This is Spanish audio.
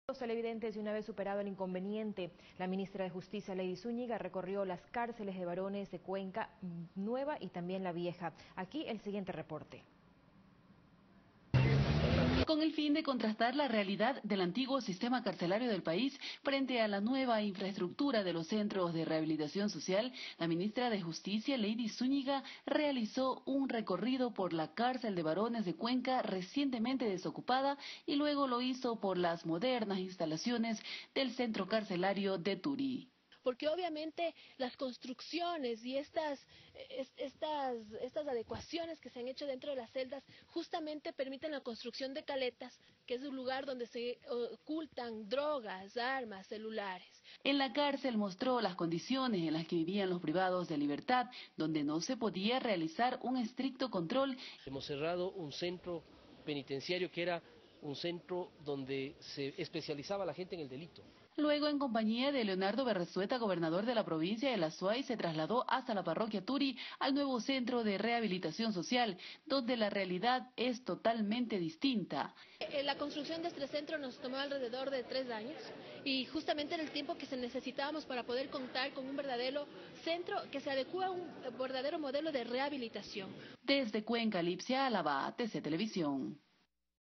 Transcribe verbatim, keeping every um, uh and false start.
Los televidentes, y una vez superado el inconveniente, la ministra de Justicia, Lady Zúñiga, recorrió las cárceles de varones de Cuenca Nueva y también La Vieja. Aquí el siguiente reporte. Con el fin de contrastar la realidad del antiguo sistema carcelario del país frente a la nueva infraestructura de los centros de rehabilitación social, la ministra de Justicia, Lady Zúñiga, realizó un recorrido por la cárcel de varones de Cuenca recientemente desocupada y luego lo hizo por las modernas instalaciones del centro carcelario de Turi. Porque obviamente las construcciones y estas, estas, estas adecuaciones que se han hecho dentro de las celdas justamente permiten la construcción de caletas, que es un lugar donde se ocultan drogas, armas, celulares. En la cárcel mostró las condiciones en las que vivían los privados de libertad, donde no se podía realizar un estricto control. Hemos cerrado un centro penitenciario que era un centro donde se especializaba la gente en el delito. Luego, en compañía de Leonardo Berresueta, gobernador de la provincia de La Suay, se trasladó hasta la parroquia Turi al nuevo centro de rehabilitación social, donde la realidad es totalmente distinta. La construcción de este centro nos tomó alrededor de tres años y justamente era el tiempo que se necesitábamos para poder contar con un verdadero centro que se adecua a un verdadero modelo de rehabilitación. Desde Cuenca, Lipsia Álava, T C Televisión.